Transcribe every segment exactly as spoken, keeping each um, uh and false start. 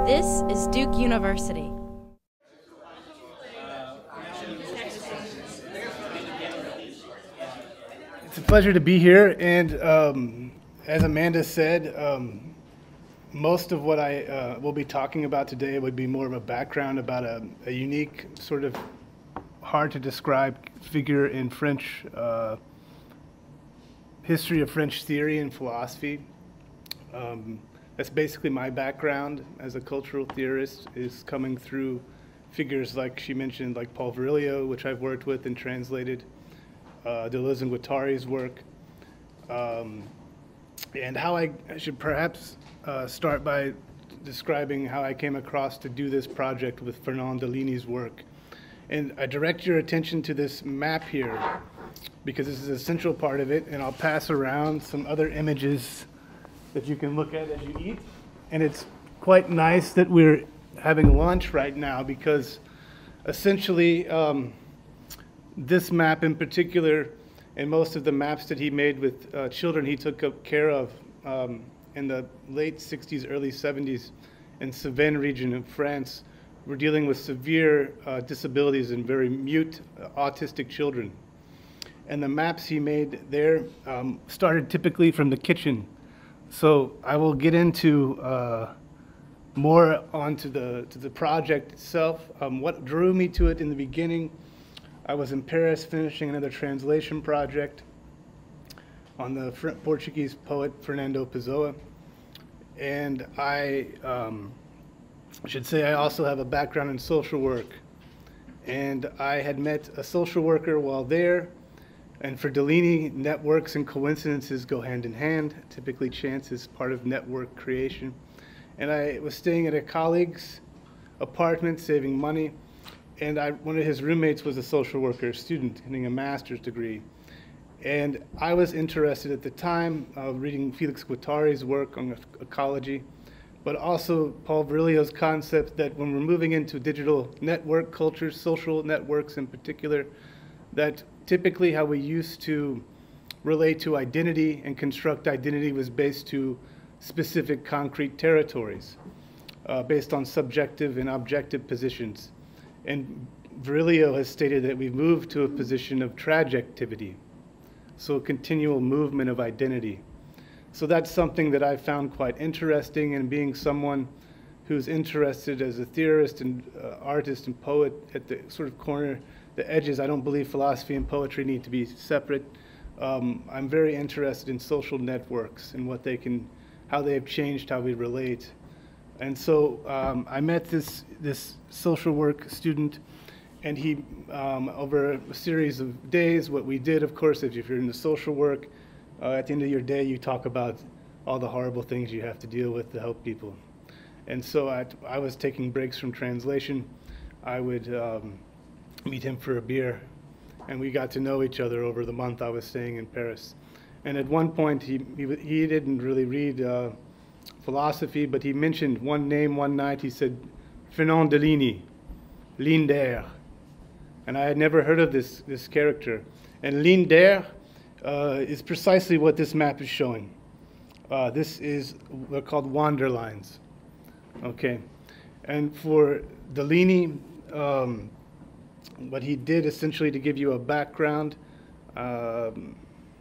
This is Duke University. It's a pleasure to be here, and um, as Amanda said, um, most of what I uh, will be talking about today would be more of a background about a, a unique, sort of hard to describe figure in French uh, history of French theory and philosophy. Um, that's basically my background as a cultural theorist, is coming through figures like she mentioned, like Paul Virilio, which I've worked with and translated, uh, Deleuze and Guattari's work, um, and how I, I should perhaps uh, start by describing how I came across to do this project with Fernand Deligny's work. And I direct your attention to this map here, because this is a central part of it, and I'll pass around some other images that you can look at as you eat. And it's quite nice that we're having lunch right now, because essentially um, this map in particular, and most of the maps that he made with uh, children he took care of um, in the late sixties, early seventies in Cevennes region of France, were dealing with severe uh, disabilities and very mute uh, autistic children. And the maps he made there um, started typically from the kitchen. So I will get into uh, more onto the to the project itself. Um, what drew me to it in the beginning, I was in Paris finishing another translation project on the Fr Portuguese poet Fernando Pessoa, and I um, should say I also have a background in social work, and I had met a social worker while there. And for Deligny, networks and coincidences go hand in hand. Typically, chance is part of network creation. And I was staying at a colleague's apartment, saving money, and I, one of his roommates was a social worker student getting a master's degree. And I was interested at the time of reading Felix Guattari's work on ecology, but also Paul Virilio's concept that when we're moving into digital network cultures, social networks in particular, that typically how we used to relate to identity and construct identity was based to specific concrete territories, uh, based on subjective and objective positions. And Virilio has stated that we've moved to a position of trajectivity, so a continual movement of identity. So that's something that I found quite interesting, and being someone who's interested as a theorist and uh, artist and poet at the sort of corner, the edges. I don't believe philosophy and poetry need to be separate. Um, I'm very interested in social networks and what they can, how they have changed how we relate. And so um, I met this, this social work student, and he, um, over a series of days, what we did, of course, if you're in the social work, uh, at the end of your day, you talk about all the horrible things you have to deal with to help people. And so I, I was taking breaks from translation. I would um, meet him for a beer, and we got to know each other over the month I was staying in Paris. And at one point, he, he, he didn't really read uh, philosophy, but he mentioned one name one night. He said, Fernand Deligny, ligne d'air. And I had never heard of this, this character. And ligne d'air uh, is precisely what this map is showing. Uh, this is, they're called wander lines. Okay, and for Deligny, um, what he did essentially, to give you a background, um,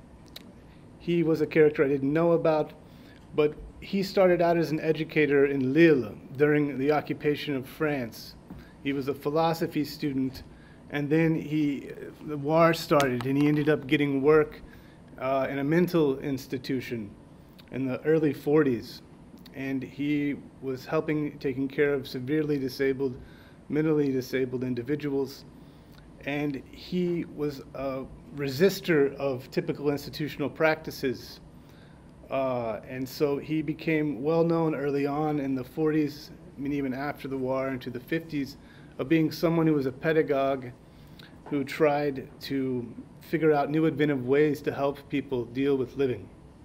he was a character I didn't know about, but he started out as an educator in Lille during the occupation of France. He was a philosophy student, and then he, the war started, and he ended up getting work uh, in a mental institution in the early forties. And he was helping, taking care of severely disabled, mentally disabled individuals. And he was a resistor of typical institutional practices. Uh, and so he became well known early on in the forties, I mean even after the war into the fifties, of being someone who was a pedagogue who tried to figure out new inventive ways to help people deal with living.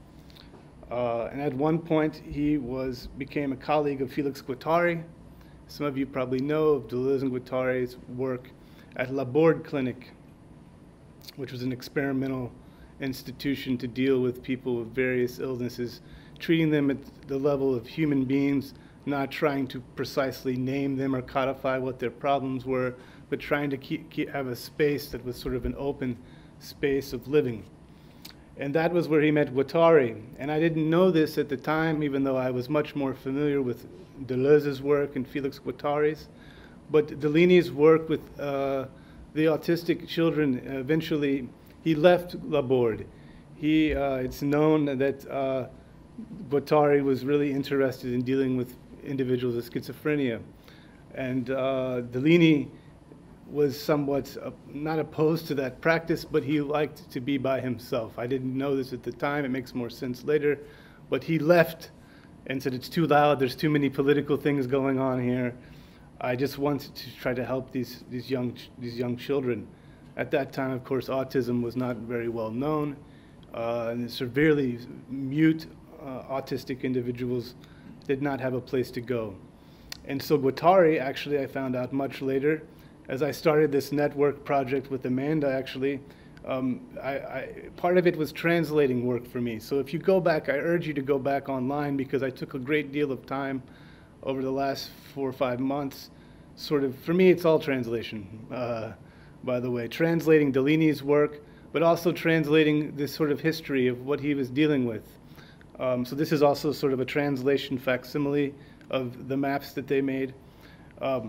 Uh, and at one point, he was became a colleague of Felix Guattari. Some of you probably know of Deleuze and Guattari's work at La Borde Clinic, which was an experimental institution to deal with people with various illnesses, treating them at the level of human beings, not trying to precisely name them or codify what their problems were, but trying to keep, keep, have a space that was sort of an open space of living. And that was where he met Guattari. And I didn't know this at the time, even though I was much more familiar with Deleuze's work and Félix Guattari's. But Deligny's work with uh, the autistic children, eventually, he left Laborde. He, uh, it's known that uh, Guattari was really interested in dealing with individuals with schizophrenia. And uh, Deligny was somewhat uh, not opposed to that practice, but he liked to be by himself. I didn't know this at the time. It makes more sense later. But he left and said, it's too loud. There's too many political things going on here. I just wanted to try to help these, these, young, these young children. At that time, of course, autism was not very well known. Uh, and the severely mute uh, autistic individuals did not have a place to go. And so Guattari, actually, I found out much later, as I started this network project with Amanda, actually, um, I, I, part of it was translating work for me. So if you go back, I urge you to go back online, because I took a great deal of time over the last four or five months. Sort of, for me, it's all translation, uh, by the way. Translating Deligny's work, but also translating this sort of history of what he was dealing with. Um, so this is also sort of a translation facsimile of the maps that they made. Um,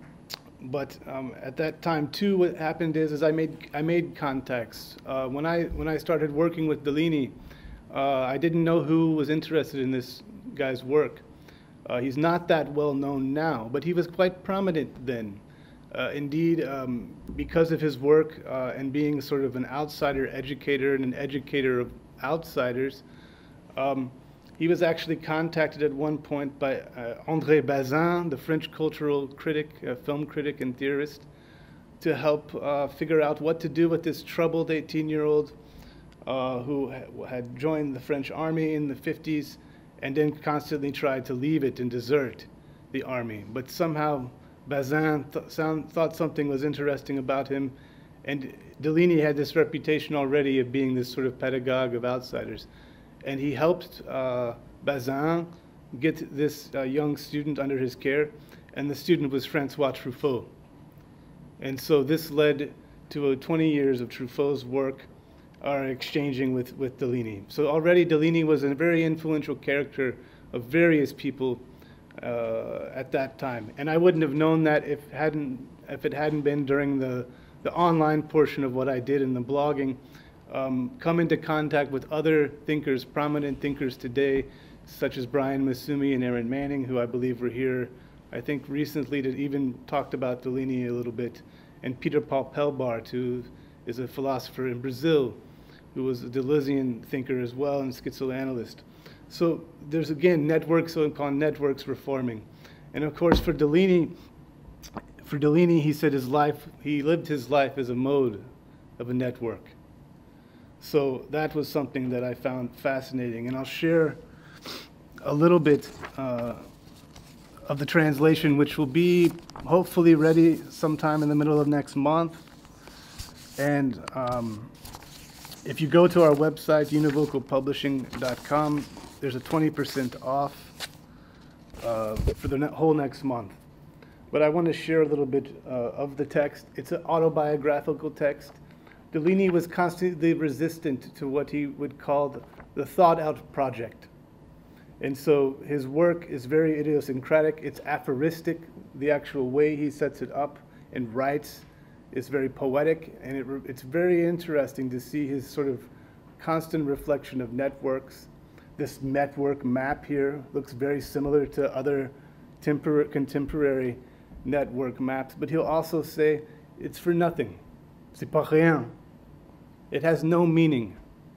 But um, at that time, too, what happened is, is I made I made contacts. Uh, when I when I started working with Deligny, uh, I didn't know who was interested in this guy's work. Uh, he's not that well known now, but he was quite prominent then. Uh, indeed, um, because of his work uh, and being sort of an outsider educator and an educator of outsiders, um, he was actually contacted at one point by uh, André Bazin, the French cultural critic, uh, film critic and theorist, to help uh, figure out what to do with this troubled eighteen-year-old uh, who ha had joined the French army in the fifties and then constantly tried to leave it and desert the army. But somehow Bazin th sound, thought something was interesting about him, and Deligny had this reputation already of being this sort of pedagogue of outsiders. And he helped uh, Bazin get this uh, young student under his care, and the student was Francois Truffaut. And so this led to uh, twenty years of Truffaut's work are exchanging with, with Deligny. So already Deligny was a very influential character of various people uh, at that time. And I wouldn't have known that if, hadn't, if it hadn't been during the, the online portion of what I did in the blogging. Um, come into contact with other thinkers, prominent thinkers today, such as Brian Masumi and Aaron Manning, who I believe were here, I think recently, that even talked about Deligny a little bit, and Peter Paul Pelbart, who is a philosopher in Brazil, who was a Deleuzian thinker as well and schizoanalyst. So there's, again, networks upon networks reforming. And of course, for Deligny, for Deligny, he said his life, he lived his life as a mode of a network. So that was something that I found fascinating, and I'll share a little bit uh, of the translation, which will be hopefully ready sometime in the middle of next month. And um, if you go to our website, univocal publishing dot com, there's a twenty percent off uh, for the ne whole next month. But I want to share a little bit uh, of the text. It's an autobiographical text. Deligny was constantly resistant to what he would call the, the thought-out project. And so his work is very idiosyncratic. It's aphoristic. The actual way he sets it up and writes is very poetic. And it, it's very interesting to see his sort of constant reflection of networks. This network map here looks very similar to other contemporary network maps. But he'll also say, it's for nothing. C'est pas rien. It has no meaning.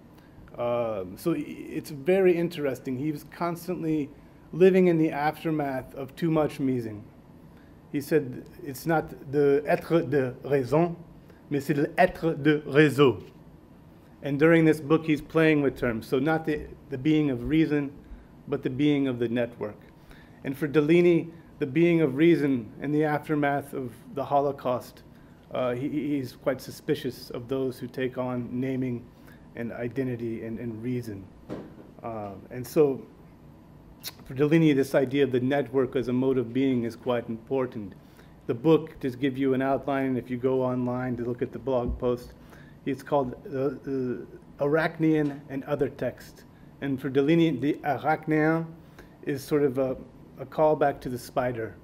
Um, so it's very interesting. He was constantly living in the aftermath of too much musing. He said it's not the être de raison, mais c'est l'être de réseau. And during this book, he's playing with terms. So not the, the being of reason, but the being of the network. And for Deligny, the being of reason in the aftermath of the Holocaust, Uh, he, he's quite suspicious of those who take on naming and identity and, and reason. Uh, and so For Deligny, this idea of the network as a mode of being is quite important. The book, to give you an outline, if you go online to look at the blog post, it's called uh, uh, Arachnean and Other Text. And for Deligny, the Arachnean is sort of a, a callback to the spider.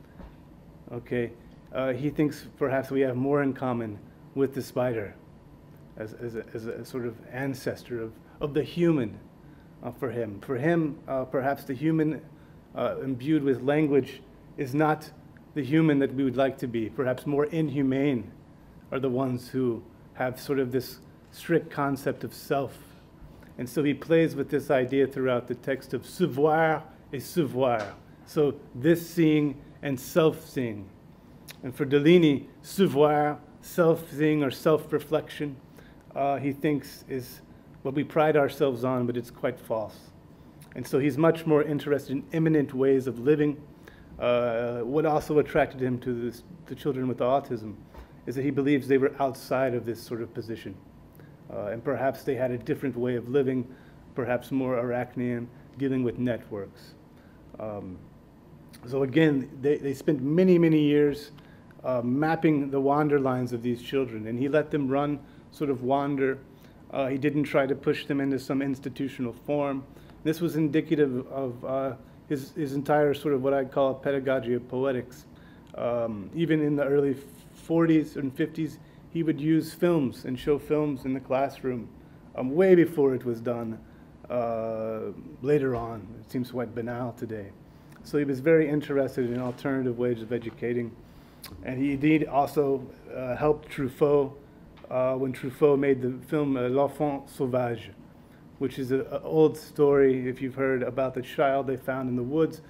Okay, uh, he thinks perhaps we have more in common with the spider as, as, a, as a sort of ancestor of, of the human uh, for him. For him, uh, perhaps the human uh, imbued with language is not the human that we would like to be. Perhaps more inhumane are the ones who have sort of this strict concept of self. And so he plays with this idea throughout the text of se voir et se voir. So this seeing and self-seeing. And for Deligny, se voir, self-seeing or self-reflection, uh, he thinks is what we pride ourselves on, but it's quite false. And so he's much more interested in immanent ways of living. Uh, what also attracted him to this, to children with autism is that he believes they were outside of this sort of position. Uh, and perhaps they had a different way of living, perhaps more Arachnean, dealing with networks. Um, so again, they, they spent many, many years uh, mapping the wander lines of these children, and he let them run, sort of wander. Uh, he didn't try to push them into some institutional form. This was indicative of uh, his, his entire sort of what I'd call a pedagogy of poetics. Um, even in the early forties and fifties, he would use films and show films in the classroom um, way before it was done uh, later on. It seems quite banal today. So he was very interested in alternative ways of educating. And he indeed also uh, helped Truffaut uh, when Truffaut made the film uh, L'Enfant Sauvage, which is an old story, if you've heard, about the child they found in the woods,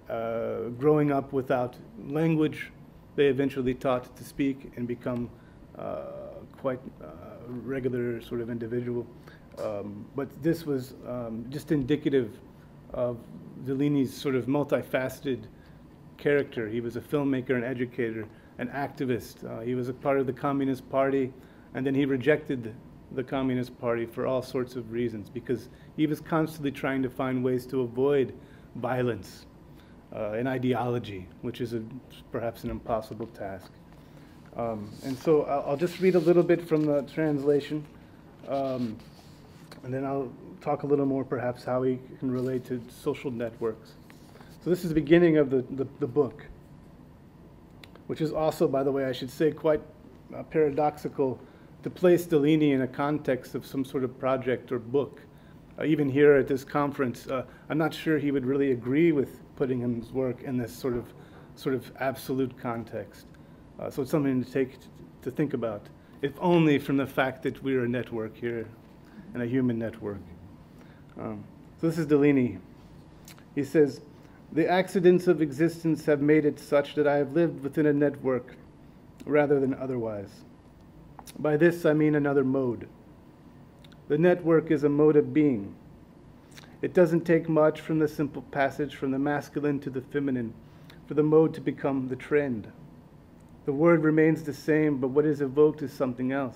uh, growing up without language. They eventually taught to speak and become uh, quite uh, regular sort of individual. Um, but this was um, just indicative of Deligny's sort of multifaceted character. He was a filmmaker, an educator, an activist. Uh, he was a part of the Communist Party, and then he rejected the Communist Party for all sorts of reasons, because he was constantly trying to find ways to avoid violence uh, and ideology, which is a, perhaps an impossible task. Um, and so I'll, I'll just read a little bit from the translation, um, and then I'll talk a little more perhaps how he can relate to social networks. So this is the beginning of the, the, the book, which is also, by the way, I should say, quite uh, paradoxical to place Deligny in a context of some sort of project or book. Uh, even here at this conference, uh, I'm not sure he would really agree with putting his work in this sort of, sort of absolute context. Uh, so it's something to take, to think about, if only from the fact that we're a network here, and a human network. Um, so this is Deligny. He says, "The accidents of existence have made it such that I have lived within a network rather than otherwise. By this I mean another mode. The network is a mode of being. It doesn't take much from the simple passage from the masculine to the feminine for the mode to become the trend. The word remains the same, but what is evoked is something else.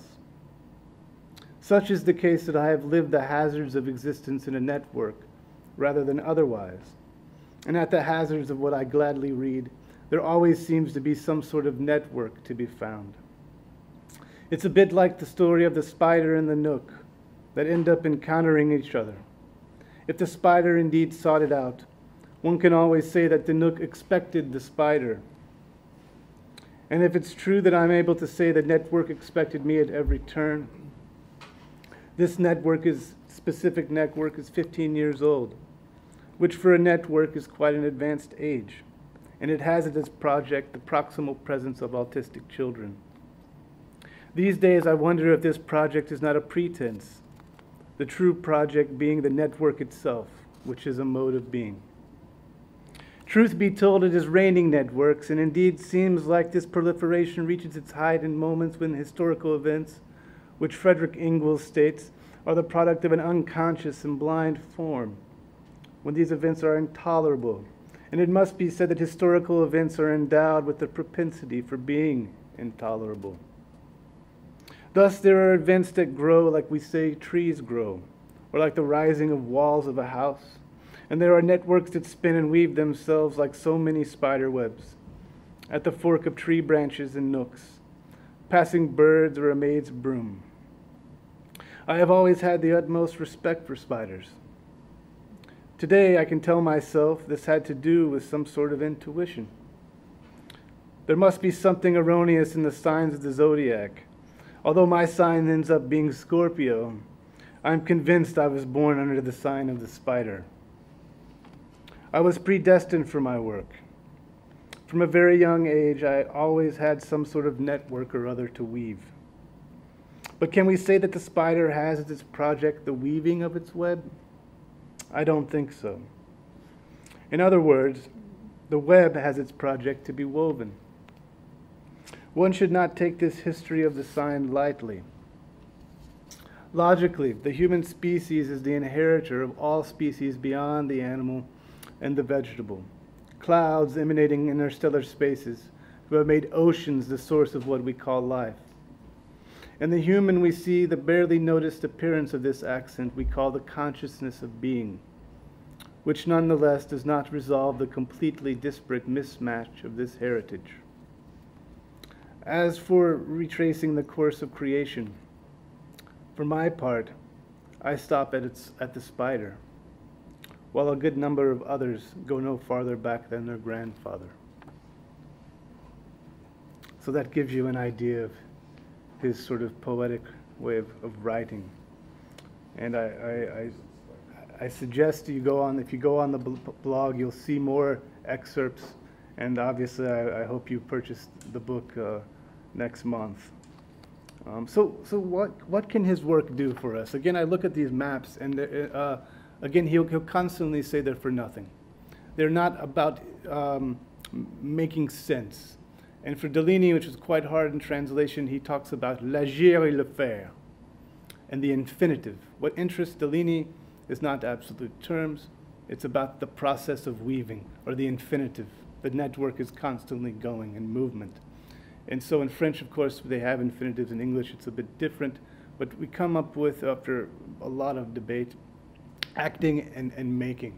Such is the case that I have lived the hazards of existence in a network rather than otherwise. And at the hazards of what I gladly read, there always seems to be some sort of network to be found. It's a bit like the story of the spider and the nook that end up encountering each other. If the spider indeed sought it out, one can always say that the nook expected the spider. And if it's true that I'm able to say the network expected me at every turn, this network is, specific network is fifteen years old, which for a network is quite an advanced age, and it has at its project the proximal presence of autistic children. These days I wonder if this project is not a pretense, the true project being the network itself, which is a mode of being. Truth be told, it is raining networks, and indeed seems like this proliferation reaches its height in moments when historical events, which Frederick Engels states, are the product of an unconscious and blind form, when these events are intolerable. And it must be said that historical events are endowed with the propensity for being intolerable. Thus, there are events that grow like we say trees grow, or like the rising of walls of a house. And there are networks that spin and weave themselves like so many spider webs at the fork of tree branches and nooks, passing birds or a maid's broom. I have always had the utmost respect for spiders. Today I can tell myself this had to do with some sort of intuition. There must be something erroneous in the signs of the zodiac. Although my sign ends up being Scorpio, I'm convinced I was born under the sign of the spider. I was predestined for my work. From a very young age, I always had some sort of network or other to weave. But can we say that the spider has as its project the weaving of its web? I don't think so. In other words, the web has its project to be woven. One should not take this history of the sign lightly. Logically, the human species is the inheritor of all species beyond the animal and the vegetable. Clouds emanating interstellar spaces who have made oceans the source of what we call life. In the human we see the barely noticed appearance of this accent we call the consciousness of being, which nonetheless does not resolve the completely disparate mismatch of this heritage. As for retracing the course of creation, for my part, I stop at, its, at the spider, while a good number of others go no farther back than their grandfather. So that gives you an idea of his sort of poetic way of, of writing. And I, I, I, I suggest you go on, if you go on the blog, you'll see more excerpts. And obviously, I, I hope you purchase the book uh, next month. Um, so so what, what can his work do for us? Again, I look at these maps, and uh, again, he'll, he'll constantly say they're for nothing. They're not about um, making sense. And for Deligny, which is quite hard in translation, he talks about l'agir et le faire, and the infinitive. What interests Deligny is not absolute terms. It's about the process of weaving, or the infinitive. The network is constantly going in movement. And so in French, of course, they have infinitives. In English, it's a bit different. But we come up with, after a lot of debate, acting and, and making.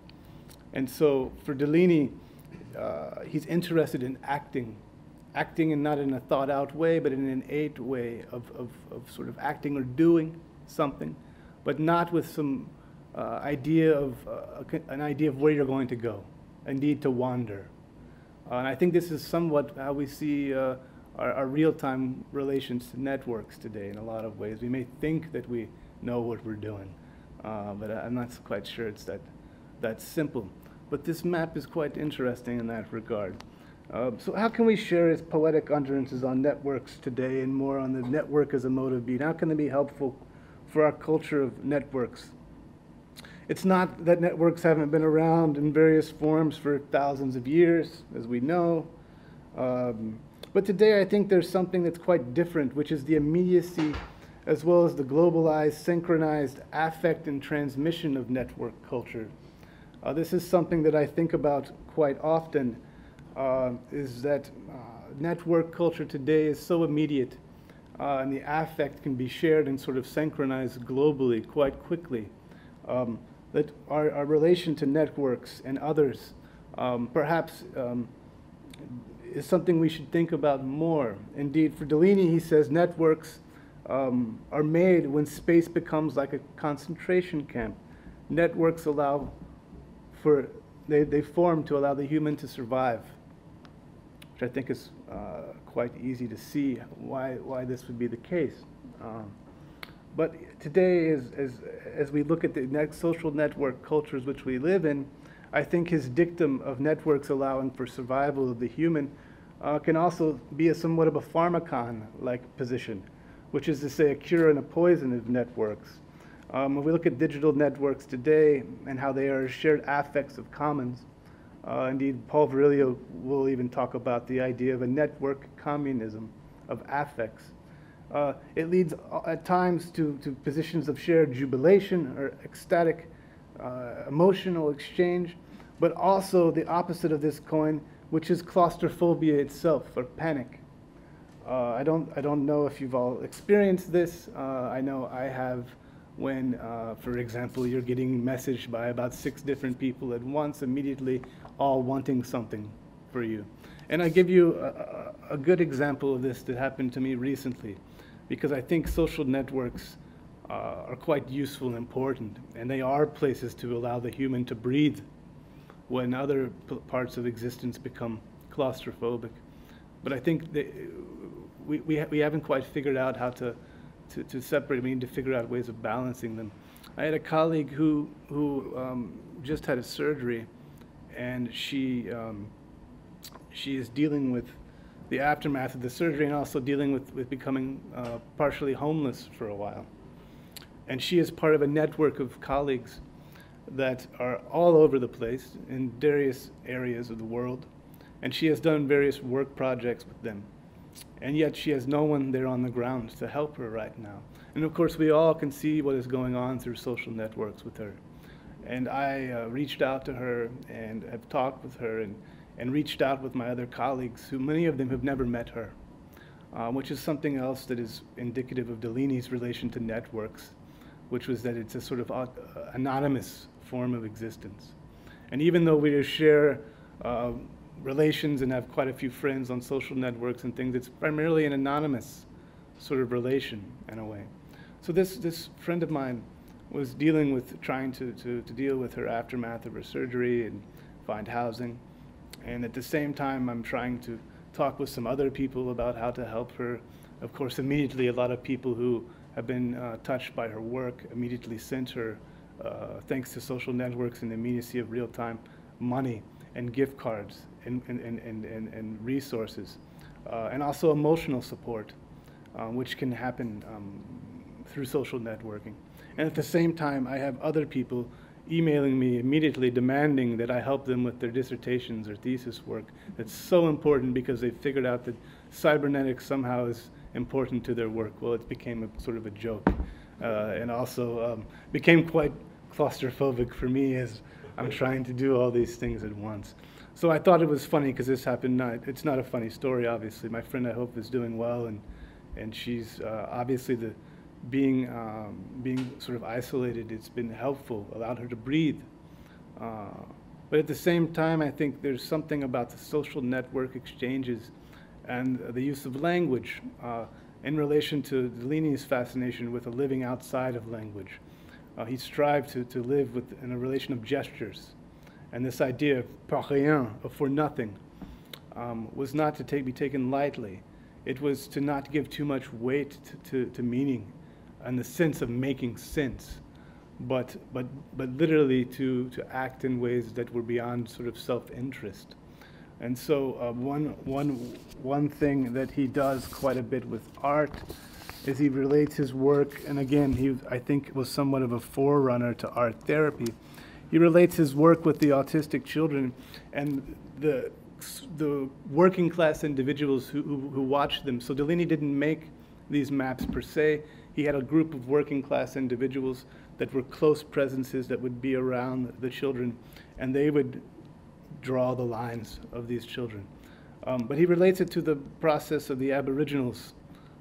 And so for Deligny, uh, he's interested in acting. Acting and not in a thought-out way, but in an innate way of, of, of sort of acting or doing something, but not with some uh, idea of, uh, an idea of where you're going to go, a need to wander. Uh, and I think this is somewhat how we see uh, our, our real-time relations to networks today in a lot of ways. We may think that we know what we're doing, uh, but I'm not quite sure it's that, that simple. But this map is quite interesting in that regard. Uh, so how can we share his poetic utterances on networks today and more on the network as a mode of being? How can they be helpful for our culture of networks? It's not that networks haven't been around in various forms for thousands of years, as we know. Um, but today I think there's something that's quite different, which is the immediacy as well as the globalized, synchronized affect and transmission of network culture. Uh, this is something that I think about quite often. Uh, is that uh, network culture today is so immediate, uh, and the affect can be shared and sort of synchronized globally quite quickly, um, that our, our relation to networks and others um, perhaps um, is something we should think about more. Indeed, for Deligny, he says networks um, are made when space becomes like a concentration camp. Networks allow for, they, they form to allow the human to survive. I think is uh, quite easy to see why, why this would be the case. Um, but today, as, as, as we look at the net social network cultures which we live in, I think his dictum of networks allowing for survival of the human uh, can also be a somewhat of a pharmacon-like position, which is to say a cure and a poison of networks. Um, when we look at digital networks today and how they are shared affects of commons, Uh, indeed, Paul Virilio will even talk about the idea of a network communism of affects. Uh, it leads at times to, to positions of shared jubilation or ecstatic uh, emotional exchange, but also the opposite of this coin, which is claustrophobia itself, or panic. Uh, I don't, I don't know if you've all experienced this. Uh, I know I have when, uh, for example, you're getting messaged by about six different people at once, immediately all wanting something for you. And I give you a, a good example of this that happened to me recently, because I think social networks uh, are quite useful and important, and they are places to allow the human to breathe when other p parts of existence become claustrophobic. But I think that we, we, ha we haven't quite figured out how to, to, to separate. We need to figure out ways of balancing them. I had a colleague who, who um, just had a surgery, and she, um, she is dealing with the aftermath of the surgery and also dealing with, with becoming uh, partially homeless for a while. And she is part of a network of colleagues that are all over the place in various areas of the world. And she has done various work projects with them. And yet she has no one there on the ground to help her right now. And of course, we all can see what is going on through social networks with her. And I uh, reached out to her and have talked with her and, and reached out with my other colleagues, who many of them have never met her, uh, which is something else that is indicative of Deligny's relation to networks, which was that it's a sort of uh, anonymous form of existence. And even though we share uh, relations and have quite a few friends on social networks and things, it's primarily an anonymous sort of relation in a way. So this, this friend of mine was dealing with, trying to, to, to deal with her aftermath of her surgery and find housing. And at the same time, I'm trying to talk with some other people about how to help her. Of course, immediately a lot of people who have been uh, touched by her work immediately sent her, uh, thanks to social networks and the immediacy of real time, money and gift cards and, and, and, and, and resources, uh, and also emotional support, uh, which can happen um, through social networking. And at the same time, I have other people emailing me immediately demanding that I help them with their dissertations or thesis work. That's so important because they figured out that cybernetics somehow is important to their work. Well, it became a sort of a joke, uh, and also um, became quite claustrophobic for me as I'm trying to do all these things at once. So I thought it was funny because this happened. Not, it's not a funny story, obviously. My friend, I hope, is doing well, and and she's uh, obviously the being um, being sort of isolated. It's been helpful, allowed her to breathe. Uh, but at the same time, I think there's something about the social network exchanges and the use of language uh, in relation to Deligny's fascination with a living outside of language. Uh, he strived to, to live with, in a relation of gestures. And this idea of pour rien, of for nothing, um, was not to take, be taken lightly. It was to not give too much weight to, to, to meaning and the sense of making sense, but, but, but literally to, to act in ways that were beyond sort of self-interest. And so uh, one, one, one thing that he does quite a bit with art is he relates his work, and again, he, I think, was somewhat of a forerunner to art therapy. He relates his work with the autistic children and the, the working class individuals who, who, who watch them. So Deligny didn't make these maps per se. He had a group of working class individuals that were close presences that would be around the children, and they would draw the lines of these children. Um, but he relates it to the process of the Aboriginals'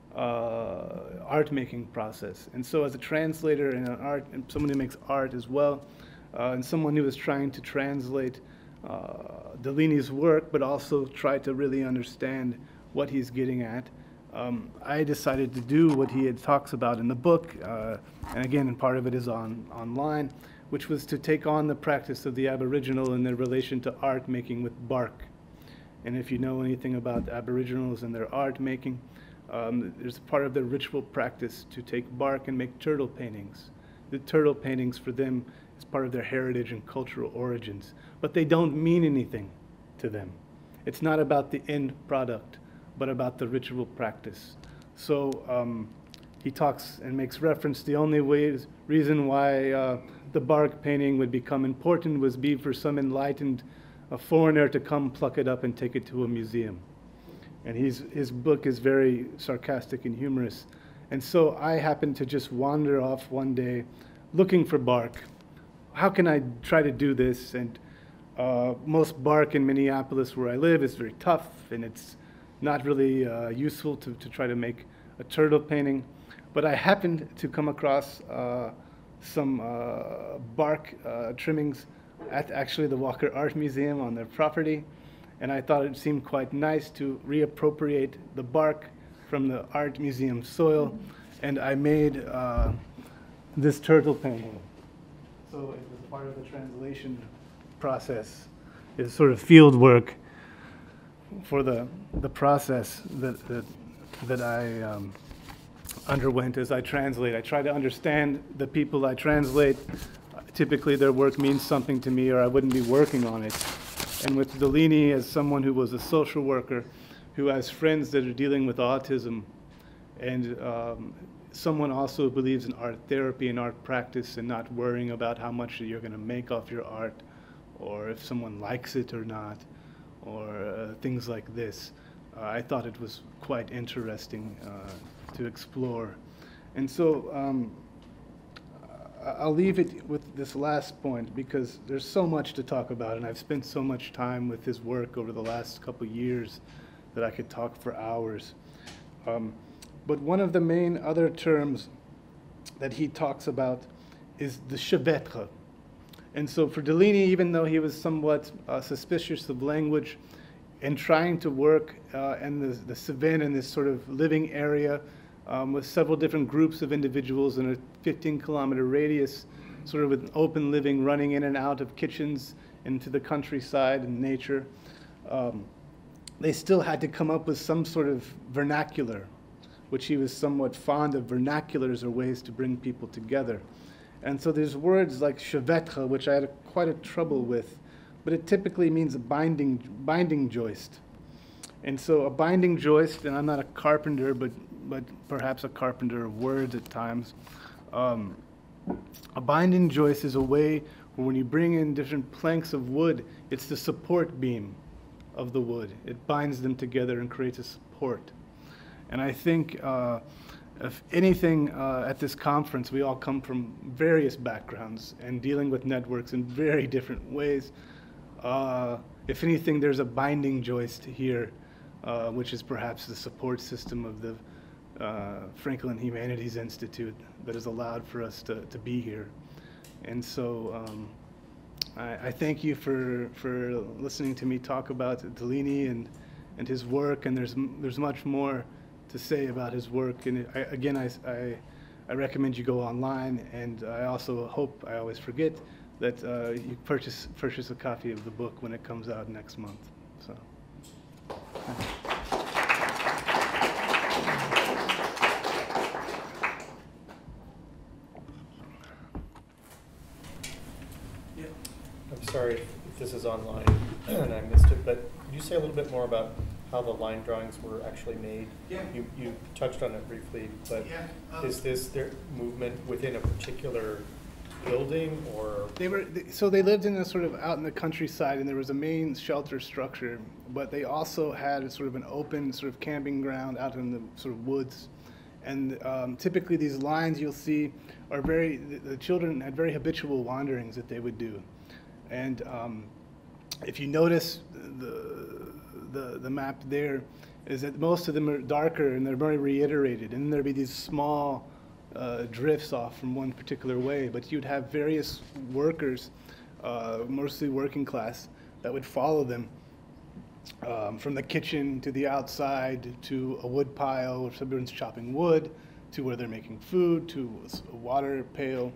uh, art-making process. And so as a translator and an art, and someone who makes art as well, uh, and someone who is trying to translate uh, Deligny's work, but also try to really understand what he's getting at, um, I decided to do what he had talks about in the book, uh, and again, and part of it is on online, which was to take on the practice of the Aboriginal and their relation to art making with bark. And if you know anything about Aboriginals and their art making, um, there's part of their ritual practice to take bark and make turtle paintings. The turtle paintings for them is part of their heritage and cultural origins, but they don't mean anything to them. It's not about the end product, but about the ritual practice. So um, he talks and makes reference, the only ways, reason why uh, the bark painting would become important was be for some enlightened uh, foreigner to come pluck it up and take it to a museum. And he's, his book is very sarcastic and humorous. And so I happened to just wander off one day looking for bark. How can I try to do this? And uh, most bark in Minneapolis where I live is very tough, and it's not really uh, useful to, to try to make a turtle painting. But I happened to come across uh, some uh, bark uh, trimmings at actually the Walker Art Museum on their property. And I thought it seemed quite nice to reappropriate the bark from the art museum soil. And I made uh, this turtle painting. So it was part of the translation process. It's sort of field work for the, the process that, that, that I um, underwent as I translate. I try to understand the people I translate. Typically their work means something to me or I wouldn't be working on it. And with Deligny, as someone who was a social worker, who has friends that are dealing with autism, and um, someone also who believes in art therapy and art practice and not worrying about how much you're going to make off your art, or if someone likes it or not, or uh, things like this. Uh, I thought it was quite interesting uh, to explore. And so um, I'll leave it with this last point because there's so much to talk about, and I've spent so much time with his work over the last couple years that I could talk for hours. Um, but one of the main other terms that he talks about is the chevêtre. And so for Deligny, even though he was somewhat uh, suspicious of language and trying to work uh, in the, the Cevennes, in this sort of living area um, with several different groups of individuals in a fifteen kilometer radius, sort of with open living, running in and out of kitchens into the countryside and nature, um, they still had to come up with some sort of vernacular, which he was somewhat fond of. Vernaculars or ways to bring people together. And so there's words like chevêtre, which I had a, quite a trouble with, but it typically means a binding, binding joist. And so a binding joist, and I'm not a carpenter, but, but perhaps a carpenter of words at times, um, a binding joist is a way where when you bring in different planks of wood, it's the support beam of the wood. It binds them together and creates a support. And I think uh, if anything, uh, at this conference, we all come from various backgrounds and dealing with networks in very different ways. Uh, if anything, there's a binding joist here, uh, which is perhaps the support system of the uh, Franklin Humanities Institute that has allowed for us to, to be here. And so um, I, I thank you for, for listening to me talk about Deligny and, and his work, and there's, there's much more to say about his work. And I, again, I, I, I recommend you go online, and I also hope, I always forget, that uh, you purchase, purchase a copy of the book when it comes out next month. So. Yeah. I'm sorry if this is online and I missed it, but could you say a little bit more about how the line drawings were actually made? Yeah. You, you touched on it briefly, but Yeah, um, is this their movement within a particular building, or? They were, so they lived in a sort of out in the countryside, and there was a main shelter structure, but they also had a sort of an open sort of camping ground out in the sort of woods. And um, typically these lines you'll see are very, the, the children had very habitual wanderings that they would do. And um, if you notice the, the, the map there, is that most of them are darker and they're very reiterated, and then there'd be these small uh, drifts off from one particular way. But you'd have various workers, uh, mostly working class, that would follow them um, from the kitchen to the outside to a wood pile where someone's chopping wood, to where they're making food, to a water pail.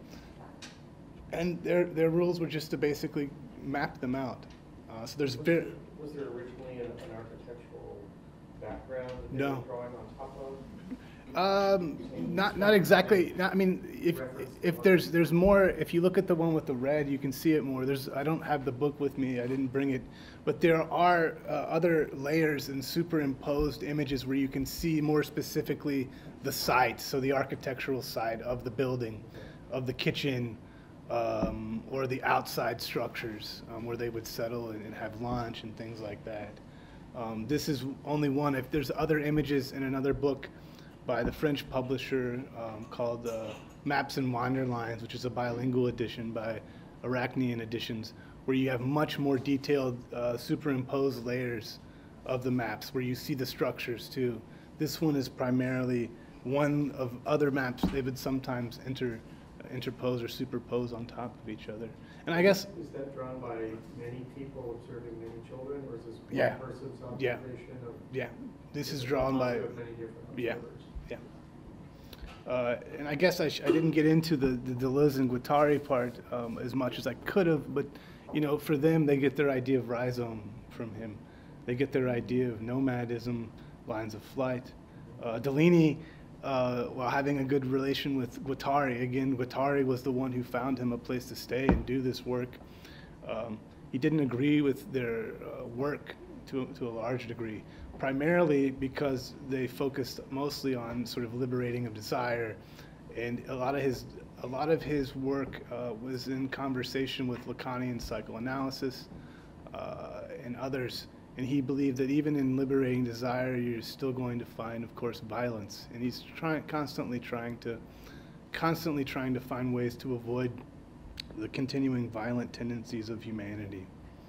And their, their rules were just to basically map them out. Uh, so there's was, very, there, was there originally an, an architectural background that they No. were drawing on top of? Um, not not exactly. Not, I mean, if if there's there's more. If you look at the one with the red, you can see it more. There's I don't have the book with me. I didn't bring it, but there are uh, other layers and superimposed images where you can see more specifically the site. So the architectural side of the building, of the kitchen, um, or the outside structures um, where they would settle and, and have lunch and things like that. Um, this is only one. If there's other images in another book by the French publisher um, called uh, Maps and Wanderlines, which is a bilingual edition by Arachnean Editions, where you have much more detailed uh, superimposed layers of the maps where you see the structures too. This one is primarily one of other maps they would sometimes enter interpose or superpose on top of each other. And I guess is that drawn by many people observing many children, or is this one yeah, person's yeah, observation of? yeah. This is drawn by Many different yeah, observers? yeah. Uh, and I guess I, sh I didn't get into the, the Deleuze and Guattari part um, as much as I could have, but you know, for them, they get their idea of rhizome from him. They get their idea of nomadism, lines of flight. Uh, Deligny, uh, while having a good relation with Guattari, again, Guattari was the one who found him a place to stay and do this work. Um, he didn't agree with their uh, work to, to a large degree, primarily because they focused mostly on sort of liberating of desire, and a lot of his a lot of his work uh, was in conversation with Lacanian psychoanalysis uh, and others, and he believed that even in liberating desire, you're still going to find, of course, violence, and he's trying constantly trying to constantly trying to find ways to avoid the continuing violent tendencies of humanity.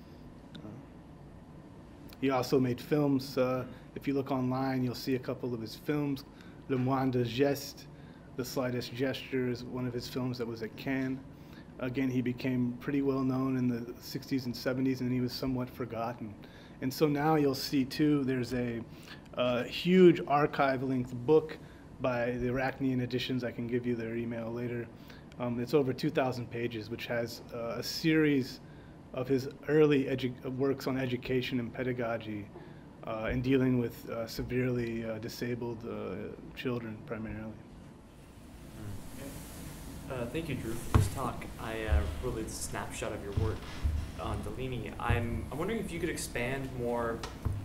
He also made films. Uh, if you look online, you'll see a couple of his films. Le Moindre Geste, The Slightest Gesture, is one of his films that was at Cannes. Again, he became pretty well known in the sixties and seventies, and he was somewhat forgotten. And so now you'll see, too, there's a, a huge archive-length book by the Arachnean Editions. I can give you their email later. Um, it's over two thousand pages, which has uh, a series of his early edu works on education and pedagogy uh, and dealing with uh, severely uh, disabled uh, children primarily. Uh, thank you, Drew, for this talk. I uh, really a snapshot of your work on Deligny. I'm, I'm wondering if you could expand more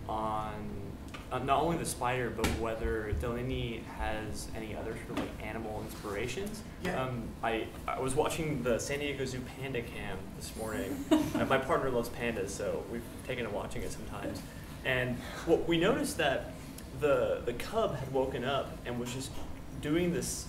on uh, not only the spider, but whether Deligny has any other sort of like animal inspirations. Yeah. Um, I, I was watching the San Diego Zoo Panda Cam this morning. uh, my partner loves pandas, so we've taken to watching it sometimes. And what we noticed that the the cub had woken up and was just doing this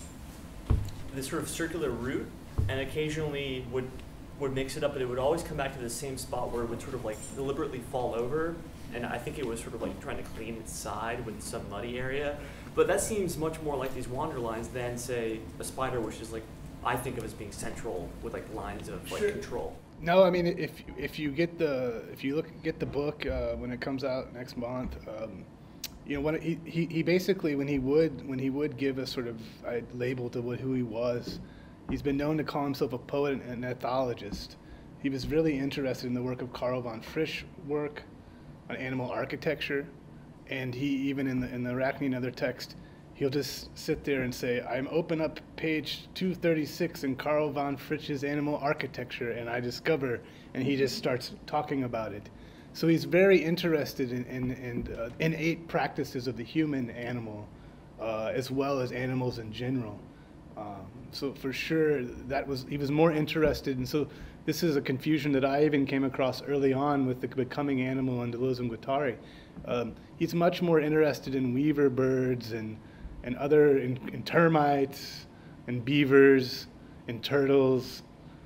this sort of circular route, and occasionally would would mix it up, but it would always come back to the same spot where it would sort of like deliberately fall over. And I think it was sort of like trying to clean its side with some muddy area. But that seems much more like these wander lines than, say, a spider, which is like, I think of as being central with like lines of like Sure. control. No, I mean, if if you get the if you look get the book uh, when it comes out next month, um, you know, when he, he he basically when he would when he would give a sort of a label to what, who he was, he's been known to call himself a poet and an ethologist. He was really interested in the work of Karl von Frisch's work on animal architecture, and he even in the in the Arachnean other text, he'll just sit there and say, I'm open up page two thirty-six in Karl von Frisch's Animal Architecture, and I discover, and he just starts talking about it. So he's very interested in, in, in uh, innate practices of the human animal, uh, as well as animals in general. Um, so for sure, that was he was more interested, and so this is a confusion that I even came across early on with the becoming animal and Deleuze and Guattari. Um, he's much more interested in weaver birds and and other in, in termites and beavers and turtles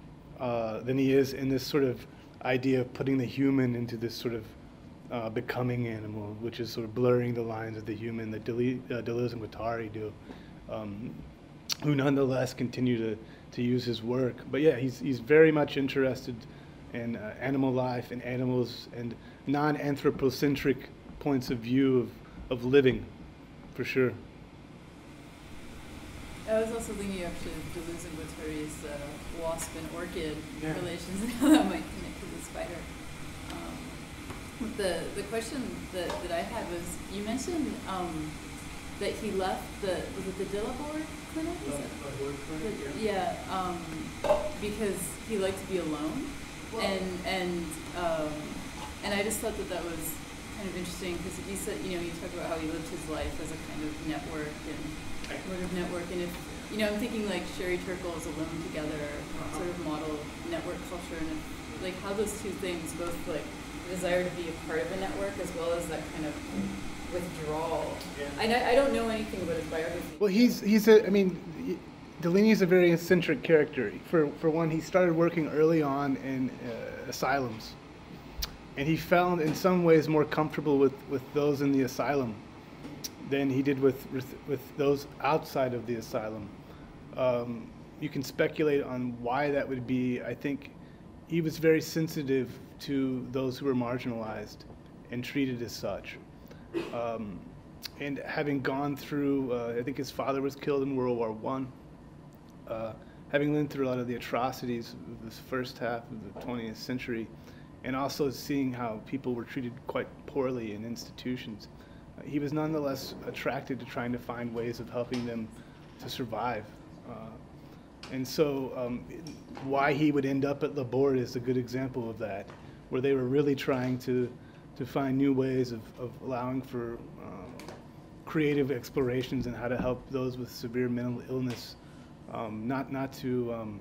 uh, than he is in this sort of idea of putting the human into this sort of uh, becoming animal, which is sort of blurring the lines of the human that Dele uh, Deleuze and Guattari do, um, who nonetheless continue to, to use his work. But yeah, he's, he's very much interested in uh, animal life and animals and non-anthropocentric points of view of, of living, for sure. I was also thinking actually of Deleuze and Guattari's uh, wasp and orchid Yeah. relations and how that might connect to the spider. Um, the the question that, that I had was, you mentioned um, that he left the, was it the Dillabord clinic? Is that- the- yeah, um, because he liked to be alone. And and um, and I just thought that that was kind of interesting, because you said, you know, you talk about how he lived his life as a kind of network and sort of network, and if, you know, I'm thinking like Sherry Turkle's Alone Together sort of model network culture, and if, like how those two things, both like the desire to be a part of a network as well as that kind of withdrawal. Yeah. I, I don't know anything about his biography. Well, he's he's a. I mean, Deligny is a very eccentric character. For for one, he started working early on in uh, asylums, and he found in some ways more comfortable with with those in the asylum than he did with with, with those outside of the asylum. Um, you can speculate on why that would be. I think he was very sensitive to those who were marginalized and treated as such. Um, and having gone through, uh, I think his father was killed in World War One. Uh, having lived through a lot of the atrocities of this first half of the twentieth century, and also seeing how people were treated quite poorly in institutions, uh, he was nonetheless attracted to trying to find ways of helping them to survive. Uh, and so um, why he would end up at Laborde is a good example of that, where they were really trying to, to find new ways of, of allowing for uh, creative explorations and how to help those with severe mental illness, um, not, not to um,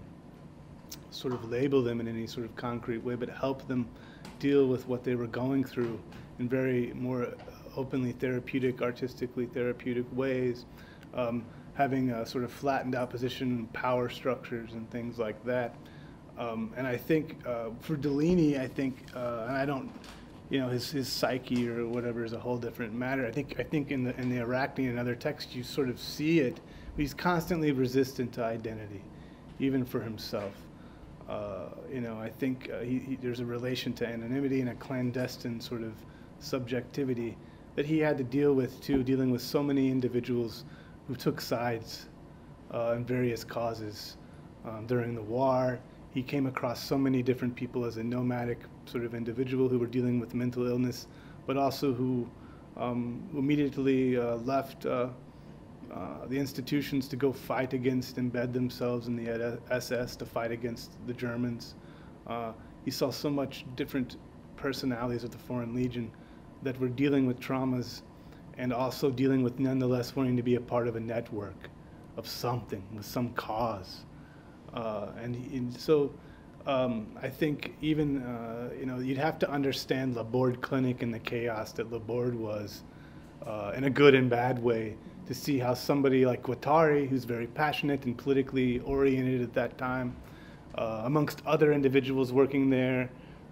sort of label them in any sort of concrete way, but help them deal with what they were going through in very more openly therapeutic, artistically therapeutic ways. Um, having a sort of flattened out position, power structures and things like that. Um, and I think uh, for Deligny, I think, uh, and I don't, you know, his, his psyche or whatever is a whole different matter. I think I think in the in the Arachne and other texts you sort of see it. He's constantly resistant to identity, even for himself. Uh, you know, I think uh, he, he, there's a relation to anonymity and a clandestine sort of subjectivity that he had to deal with too, dealing with so many individuals who took sides uh, in various causes. Um, during the war, he came across so many different people as a nomadic sort of individual who were dealing with mental illness, but also who um, immediately uh, left uh, uh, the institutions to go fight against, embed themselves in the S S to fight against the Germans. Uh, he saw so much different personalities of the Foreign Legion that were dealing with traumas and also dealing with nonetheless wanting to be a part of a network of something, with some cause. Uh, and, and so um, I think even, uh, you know, you'd have to understand Laborde Clinic and the chaos that Laborde was uh, in a good and bad way to see how somebody like Guattari, who's very passionate and politically oriented at that time, uh, amongst other individuals working there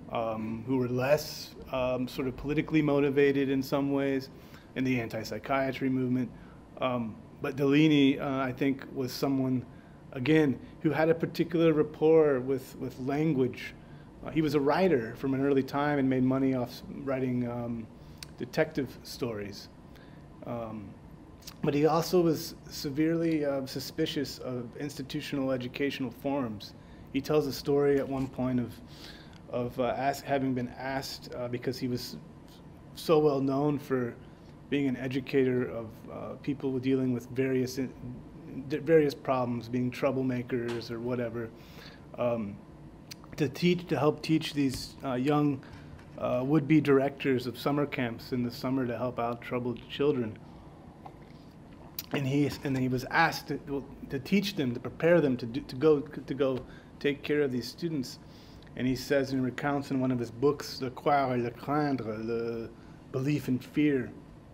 um, who were less um, sort of politically motivated in some ways, in the anti-psychiatry movement. Um, but Deligny, uh, I think, was someone, again, who had a particular rapport with, with language. Uh, he was a writer from an early time and made money off writing um, detective stories. Um, but he also was severely uh, suspicious of institutional educational forms. He tells a story at one point of, of uh, ask, having been asked, uh, because he was so well known for being an educator of uh, people dealing with various in, various problems, being troublemakers or whatever, um, to teach, to help teach these uh, young uh, would-be directors of summer camps in the summer to help out troubled children. And he and he was asked to, to teach them, to prepare them to do, to go to go take care of these students. And he says and recounts in one of his books, Le croire et le craindre, the belief and fear.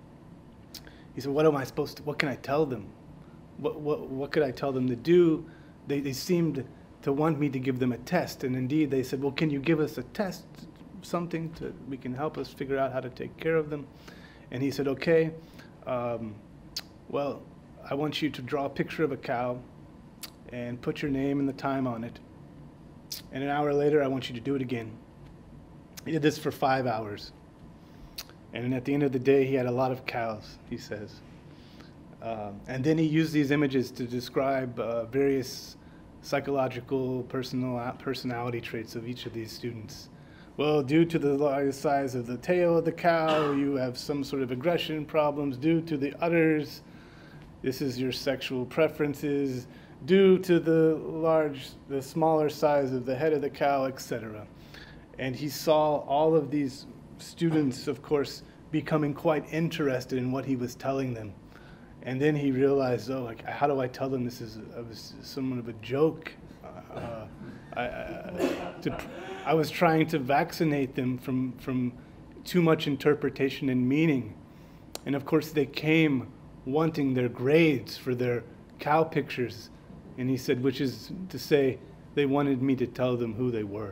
He said, what am I supposed to, what can I tell them? What, what, what could I tell them to do? They, they seemed to want me to give them a test. And indeed, they said, well, can you give us a test, something to, we can help us figure out how to take care of them? And he said, okay, um, well, I want you to draw a picture of a cow and put your name and the time on it. And an hour later, I want you to do it again. He did this for five hours. And at the end of the day, he had a lot of cows, he says. Um, and then he used these images to describe uh, various psychological personal, personality traits of each of these students. Well, due to the large size of the tail of the cow, you have some sort of aggression problems. Due to the udders, this is your sexual preferences. Due to the large, the smaller size of the head of the cow, et cetera. And he saw all of these students, of course, becoming quite interested in what he was telling them. And then he realized, oh, like, how do I tell them this is a, was somewhat of a joke? Uh, I, I, to, I was trying to vaccinate them from, from too much interpretation and meaning. And of course, they came wanting their grades for their cow pictures. And he said, which is to say, they wanted me to tell them who they were.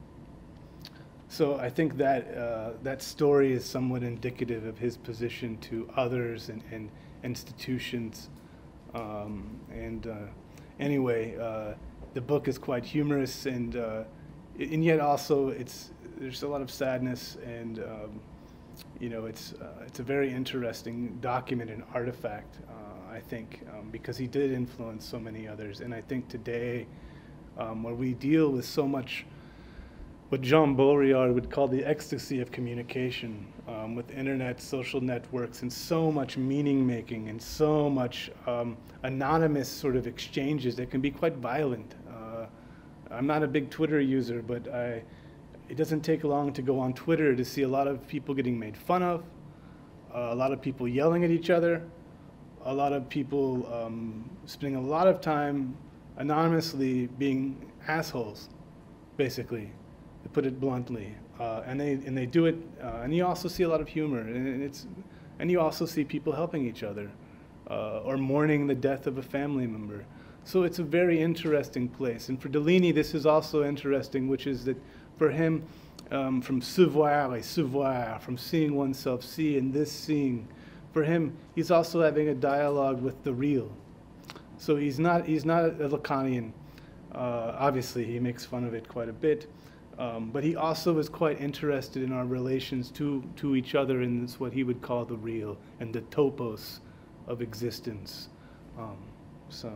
So I think that uh, that story is somewhat indicative of his position to others and, and institutions. Um, and uh, anyway, uh, the book is quite humorous, and uh, and yet also it's there's a lot of sadness, and um, you know it's uh, it's a very interesting document and artifact, uh, I think, um, because he did influence so many others, and I think today, um, where we deal with so much what Jean Baudrillard would call the ecstasy of communication, um, with internet, social networks, and so much meaning making, and so much um, anonymous sort of exchanges that can be quite violent. Uh, I'm not a big Twitter user, but I, it doesn't take long to go on Twitter to see a lot of people getting made fun of, uh, a lot of people yelling at each other, a lot of people um, spending a lot of time anonymously being assholes, basically, to put it bluntly, uh, and they and they do it, uh, and you also see a lot of humor, and it's, and you also see people helping each other, uh, or mourning the death of a family member. So it's a very interesting place, and for Deligny, this is also interesting, which is that for him, um, from se voir et se voir, from seeing oneself see and this seeing, for him, he's also having a dialogue with the real. So he's not he's not a Lacanian. Uh, obviously, he makes fun of it quite a bit. Um, but he also is quite interested in our relations to, to each other in this, what he would call the real and the topos of existence. Um, so,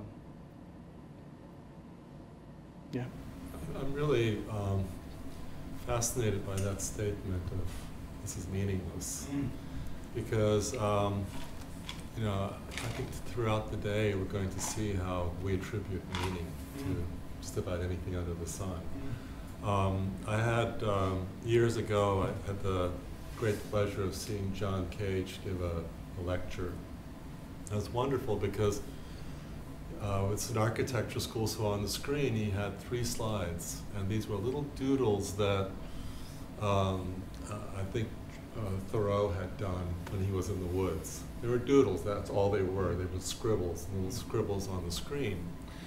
yeah. I'm really um, fascinated by that statement of this is meaningless. Mm. Because, um, you know, I think throughout the day we're going to see how we attribute meaning mm. to just about anything under the sun. Mm. Um, I had, um, years ago, I had the great pleasure of seeing John Cage give a, a lecture. It was wonderful because uh, it's an architecture school, so on the screen he had three slides, and these were little doodles that um, uh, I think uh, Thoreau had done when he was in the woods. They were doodles, that's all they were. They were scribbles, little scribbles on the screen.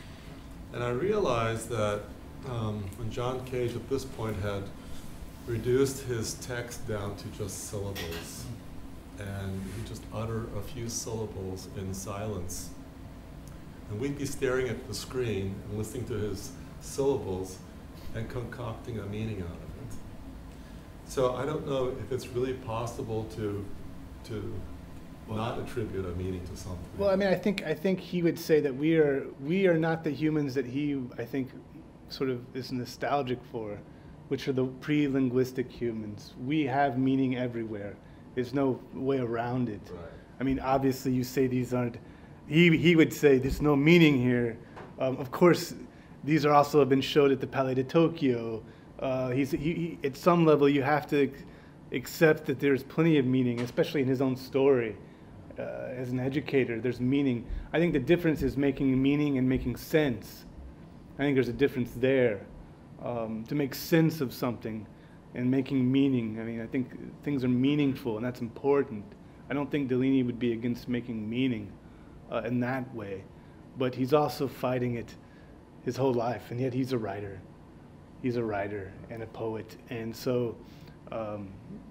And I realized that Um, when John Cage at this point had reduced his text down to just syllables, and he just uttered a few syllables in silence, and we'd be staring at the screen and listening to his syllables and concocting a meaning out of it. So I don't know if it's really possible to to not attribute a meaning to something. Well, I mean, I think I think he would say that we are we are not the humans that he, I think, sort of is nostalgic for, which are the pre-linguistic humans. We have meaning everywhere. There's no way around it. Right. I mean, obviously you say these aren't, he, he would say there's no meaning here. Um, of course, these are also have been showed at the Palais de Tokyo. Uh, he's, he, he, at some level you have to accept that there's plenty of meaning, especially in his own story. Uh, as an educator, there's meaning. I think the difference is making meaning and making sense. I think there's a difference there. Um, to make sense of something and making meaning, I mean, I think things are meaningful, and that's important. I don't think Deligny would be against making meaning uh, in that way, but he's also fighting it his whole life, and yet he's a writer. He's a writer and a poet, and so, um,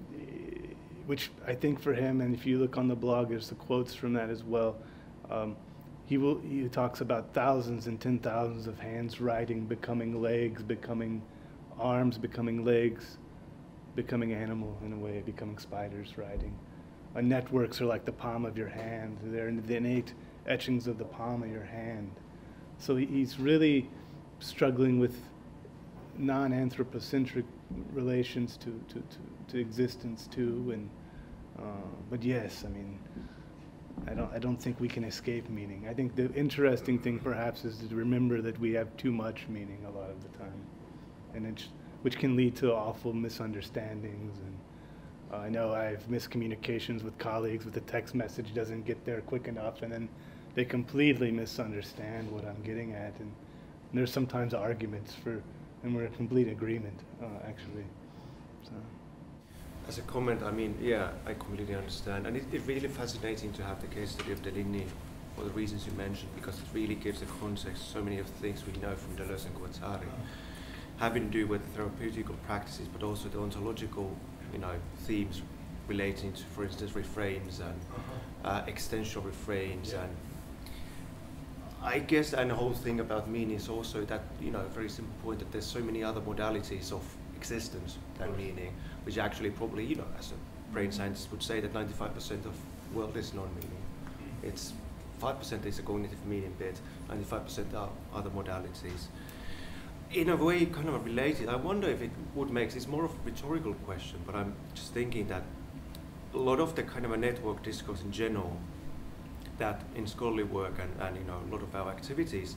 which I think for him, and if you look on the blog, there's the quotes from that as well. Um, He, will, he talks about thousands and ten thousands of hands writing, becoming legs, becoming arms, becoming legs, becoming animal in a way, becoming spiders writing. Uh, networks are like the palm of your hand. They're the innate etchings of the palm of your hand. So he, he's really struggling with non-anthropocentric relations to, to, to, to existence too. And, uh, but yes, I mean, I don't, I don't think we can escape meaning. I think the interesting thing perhaps is to remember that we have too much meaning a lot of the time, and it's, which can lead to awful misunderstandings. And uh, I know I have miscommunications with colleagues with the text message doesn't get there quick enough, and then they completely misunderstand what I'm getting at. And, and there's sometimes arguments for, and we're in complete agreement, uh, actually. So. As a comment, I mean, yeah, I completely understand. And it, it's really fascinating to have the case study of Deligny for the reasons you mentioned, because it really gives a context to so many of the things we know from Deleuze and Guattari, having to do with therapeutical practices, but also the ontological, you know, themes relating to, for instance, refrains and uh, extensional refrains. Yeah. And I guess, and the whole thing about meaning is also that, you know, a very simple point that there's so many other modalities of existence than meaning, which actually probably, you know, as a brain scientist would say that ninety-five percent of the world is non-meaning. It's five percent is a cognitive meaning bit, ninety-five percent are other modalities. In a way, kind of related, I wonder if it would make, it's more of a rhetorical question, but I'm just thinking that a lot of the kind of a network discourse in general, that in scholarly work and, and you know, a lot of our activities,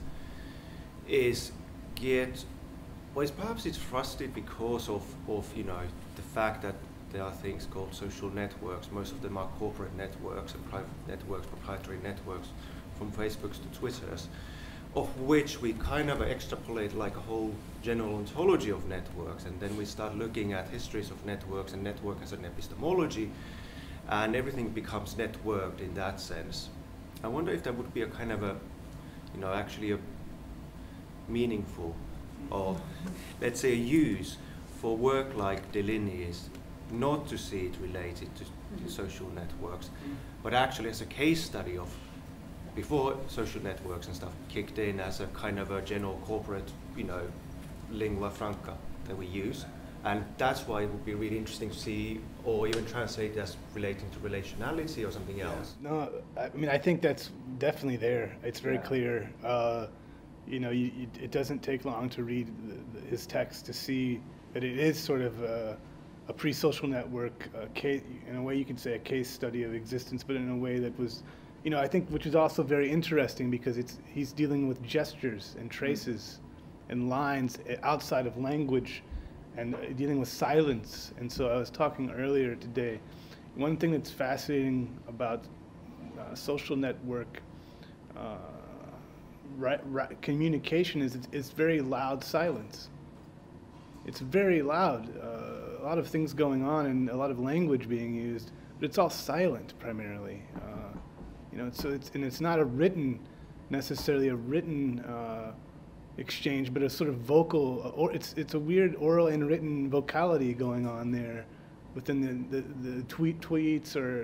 is get, well, it's perhaps it's frustrated because of, of, you know, the fact that there are things called social networks. Most of them are corporate networks and private networks, proprietary networks, from Facebooks to Twitters, of which we kind of extrapolate like a whole general ontology of networks, and then we start looking at histories of networks and network as an epistemology, and everything becomes networked in that sense. I wonder if there would be a kind of a, you know, actually a meaningful, or let's say a use for work like Deligny's, not to see it related to, to social networks, but actually as a case study of before social networks and stuff kicked in, as a kind of a general corporate, you know, lingua franca that we use. And that's why it would be really interesting to see, or even translate as relating to relationality or something else. No, I mean, I think that's definitely there. It's very Yeah. clear. Uh, you know, you, you, it doesn't take long to read the, the, his text to see that it is sort of a, a pre-social network, a case, in a way you could say a case study of existence, but in a way that was, you know, I think, which is also very interesting because it's he's dealing with gestures and traces mm. and lines outside of language, and dealing with silence. And so I was talking earlier today, one thing that's fascinating about uh, social network uh, right, right, communication is it's, it's very loud silence. It's very loud, uh, a lot of things going on and a lot of language being used, but it's all silent primarily. Uh, you know, so it's, and it's not a written, necessarily a written uh, exchange, but a sort of vocal, or it's it's a weird oral and written vocality going on there within the, the, the tweet tweets or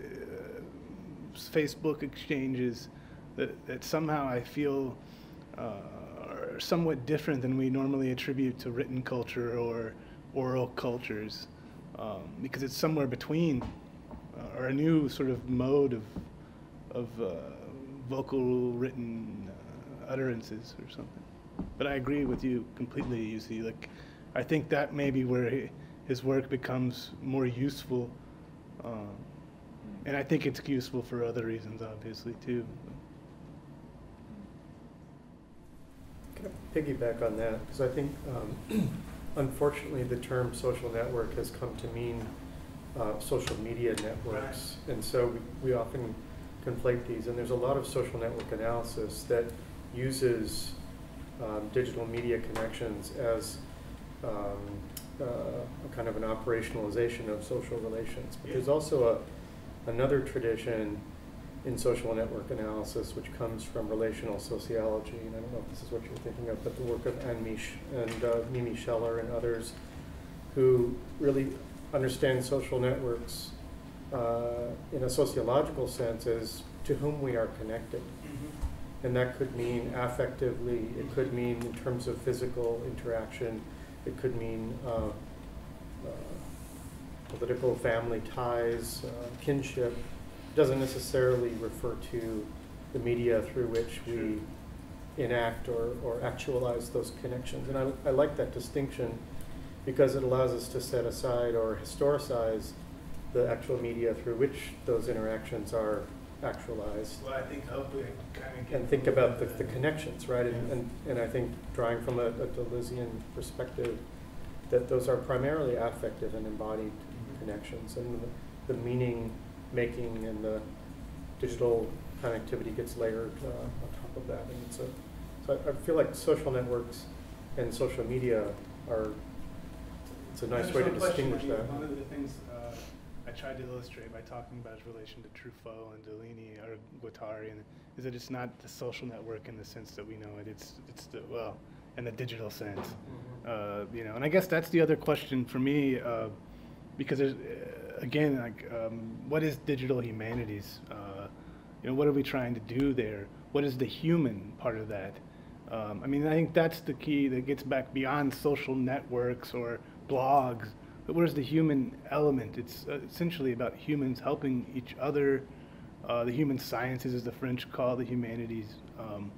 uh, Facebook exchanges that, that somehow I feel uh, are somewhat different than we normally attribute to written culture or oral cultures, um, because it's somewhere between, uh, or a new sort of mode of, of uh, vocal written uh, utterances or something. But I agree with you completely, you see, like, I think that may be where he, his work becomes more useful, um, and I think it's useful for other reasons, obviously, too. Can I piggyback on that? Because I think, um, unfortunately, the term social network has come to mean uh, social media networks, right. And so we, we often conflate these, and there's a lot of social network analysis that uses Um, digital media connections as um, uh, a kind of an operationalization of social relations. But there's also a, another tradition in social network analysis which comes from relational sociology, and I don't know if this is what you're thinking of, but the work of Anne Mich and uh, Mimi Scheller and others who really understand social networks uh, in a sociological sense as to whom we are connected. And that could mean affectively, it could mean in terms of physical interaction, it could mean uh, uh, political family ties, uh, kinship. It doesn't necessarily refer to the media through which we enact or, or actualize those connections. And I, I like that distinction because it allows us to set aside or historicize the actual media through which those interactions are actualized. Well, I think hopefully kind of and think about the, the connections, right? And, and and I think drawing from a, a Deleuzian perspective, that those are primarily affective and embodied mm-hmm. connections, and the, the meaning making and the digital connectivity gets layered uh, on top of that. And it's a, so I, I feel like social networks and social media are, it's a nice way to distinguish that. One of the things uh, I tried to illustrate by talking about his relation to Truffaut and Deligny or Guattari, and is that it's not the social network in the sense that we know it. It's it's the well, in the digital sense, mm-hmm. uh, you know. And I guess that's the other question for me, uh, because there's uh, again like um, what is digital humanities? Uh, You know, what are we trying to do there? What is the human part of that? Um, I mean, I think that's the key that gets back beyond social networks or blogs. But where's the human element? It's uh, essentially about humans helping each other. Uh, the human sciences, as the French call the humanities. Um,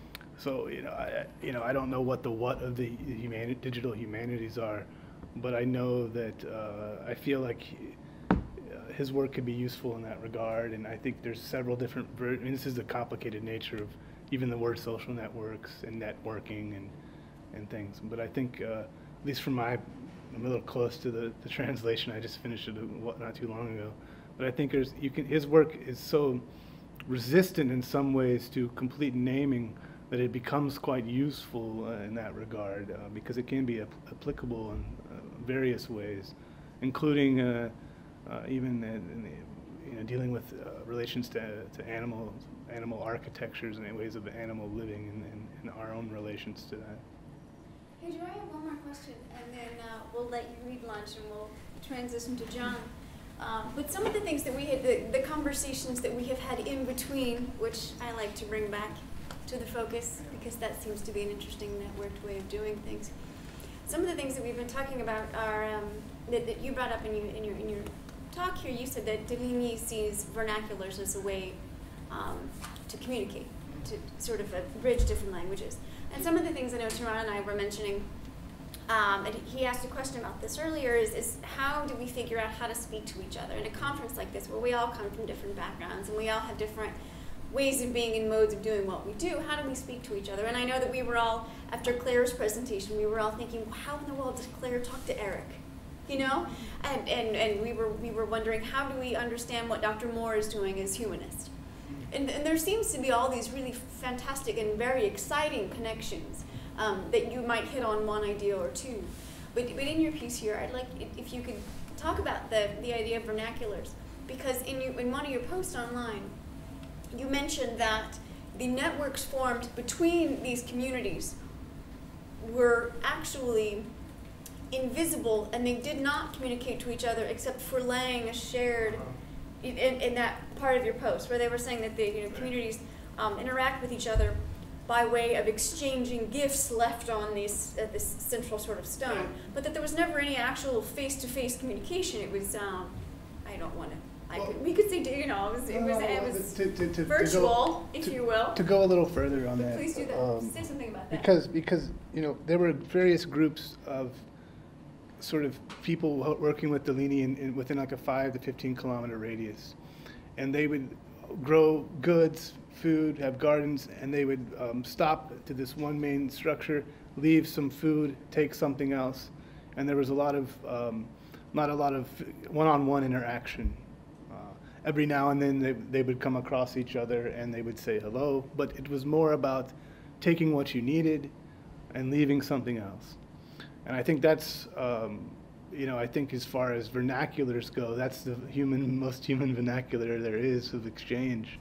so you know, I, you know, I don't know what the what of the humani- digital humanities are, but I know that uh, I feel like he, uh, his work could be useful in that regard. And I think there's several different. Ver- I mean, this is the complicated nature of even the word social networks and networking and and things. But I think, uh, at least from my, I'm a little close to the, the translation. I just finished it a, not too long ago. But I think there's, you can, his work is so resistant in some ways to complete naming that it becomes quite useful uh, in that regard, uh, because it can be ap- applicable in uh, various ways, including uh, uh, even in, in the, you know, dealing with uh, relations to, to animals, animal architectures and ways of animal living, and, and, and our own relations to that. Hey, Joy, I have one more question, and then uh, we'll let you read lunch and we'll transition to John. Um, but some of the things that we had, the, the conversations that we have had in between, which I like to bring back to the focus because that seems to be an interesting networked way of doing things. Some of the things that we've been talking about are, um, that, that you brought up in, you, in, your, in your talk here, you said that Deligny sees vernaculars as a way um, to communicate, to sort of uh, bridge different languages. And some of the things I know Taran and I were mentioning, Um, and he asked a question about this earlier, is, is how do we figure out how to speak to each other in a conference like this where we all come from different backgrounds and we all have different ways of being and modes of doing what we do? How do we speak to each other? And I know that we were all, after Claire's presentation, we were all thinking, well, how in the world does Claire talk to Eric? You know? And, and, and we were we were wondering, how do we understand what Doctor Moore is doing as humanist? And, and there seems to be all these really fantastic and very exciting connections Um, that you might hit on one idea or two. But, but in your piece here, I'd like if you could talk about the, the idea of vernaculars. Because in, you, in one of your posts online, you mentioned that the networks formed between these communities were actually invisible and they did not communicate to each other except for laying a shared, in, in that part of your post, where they were saying that the you know, communities um, interact with each other by way of exchanging gifts left on these, uh, this central sort of stone, but that there was never any actual face-to-face communication. It was, um, I don't want to, I well, could, we could say, you know, it was, it was, it was to, to, to, virtual, to go, if to, you will. To go a little further on but that. Please do that. Um, say something about that. Because, because, you know, there were various groups of sort of people working with Deligny in, in, within like a five to fifteen kilometer radius. And they would grow goods, food, have gardens, and they would um, stop to this one main structure, leave some food, take something else, and there was a lot of, um, not a lot of one-on-one interaction. Uh, every now and then they, they would come across each other and they would say hello, but it was more about taking what you needed and leaving something else. And I think that's, um, you know, I think as far as vernaculars go, that's the human, most human vernacular there is of exchange.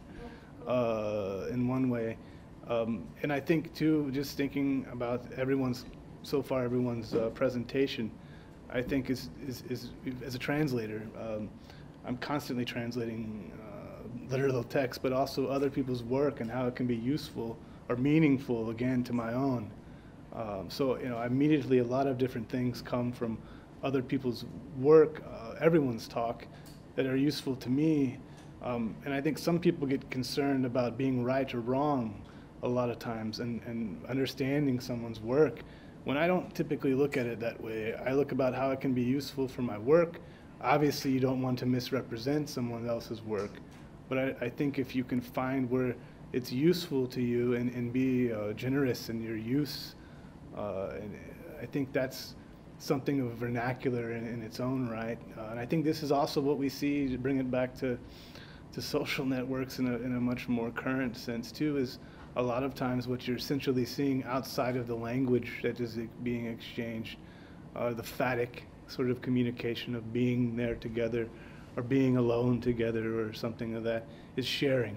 Uh, in one way, um, and I think too, just thinking about everyone's, so far everyone's uh, presentation, I think is, is, is as a translator, um, I'm constantly translating uh, literal text, but also other people's work and how it can be useful or meaningful again to my own. Um, so you know, immediately a lot of different things come from other people's work, uh, everyone's talk, that are useful to me. Um, and I think some people get concerned about being right or wrong a lot of times and, and understanding someone's work. When I don't typically look at it that way, I look about how it can be useful for my work. Obviously, you don't want to misrepresent someone else's work, but I, I think if you can find where it's useful to you and, and be uh, generous in your use, uh, and I think that's something of a vernacular in, in its own right. Uh, and I think this is also what we see, to bring it back to to social networks in a, in a much more current sense too, is a lot of times what you're essentially seeing outside of the language that is being exchanged, uh, the phatic sort of communication of being there together or being alone together or something of that, is sharing.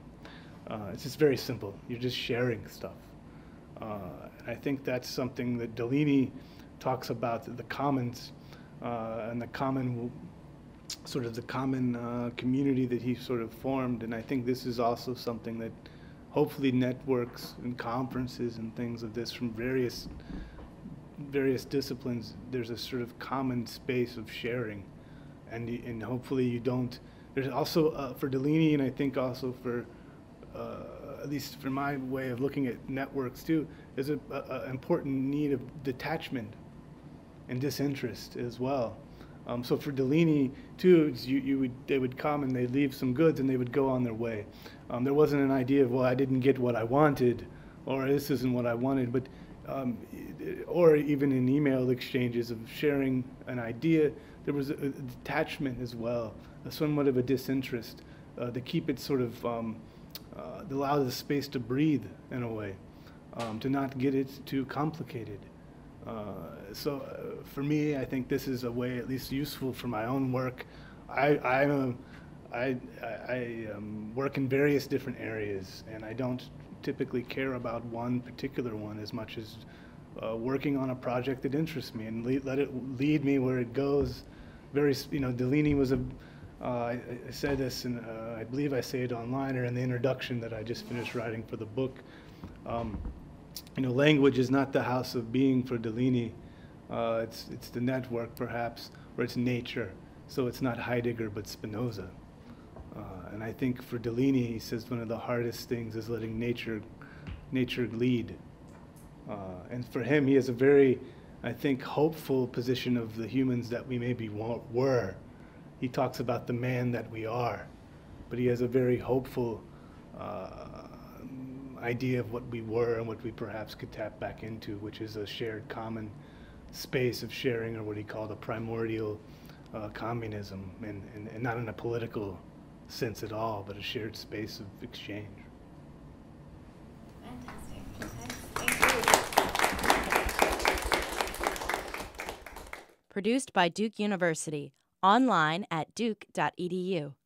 Uh, it's just very simple. You're just sharing stuff. Uh, and I think that's something that Deligny talks about, the commons, uh, and the common sort of the common uh, community that he sort of formed. And I think this is also something that hopefully networks and conferences and things of this from various various disciplines, there's a sort of common space of sharing. And, y- and hopefully you don't, there's also, uh, for Deligny, and I think also for, uh, at least for my way of looking at networks too, is an important need of detachment and disinterest as well. Um, so for Deligny too, it's you, you would, they would come and they'd leave some goods and they would go on their way. Um, there wasn't an idea of, well, I didn't get what I wanted, or this isn't what I wanted, but um, or even in email exchanges of sharing an idea, there was a, a detachment as well, a somewhat of a disinterest uh, to keep it sort of, um, uh, to allow the space to breathe in a way, um, to not get it too complicated. Uh, so uh, for me, I think this is a way at least useful for my own work. I, I'm a, I, I um, work in various different areas, and I don't typically care about one particular one as much as uh, working on a project that interests me and lead, let it lead me where it goes. Very, you know, Deligny was a, uh, I, I said this, and uh, I believe I say it online or in the introduction that I just finished writing for the book. Um, you know, language is not the house of being for Deligny. Uh, it's, it's the network, perhaps, or it's nature. So it's not Heidegger, but Spinoza. Uh, and I think for Deligny, he says one of the hardest things is letting nature, nature lead. Uh, and for him, he has a very, I think, hopeful position of the humans that we maybe wa- were. He talks about the man that we are, but he has a very hopeful uh, idea of what we were and what we perhaps could tap back into, which is a shared common space of sharing, or what he called a primordial uh, communism, and, and, and not in a political sense at all, but a shared space of exchange. Fantastic. Thank you. Produced by Duke University. Online at duke dot e d u.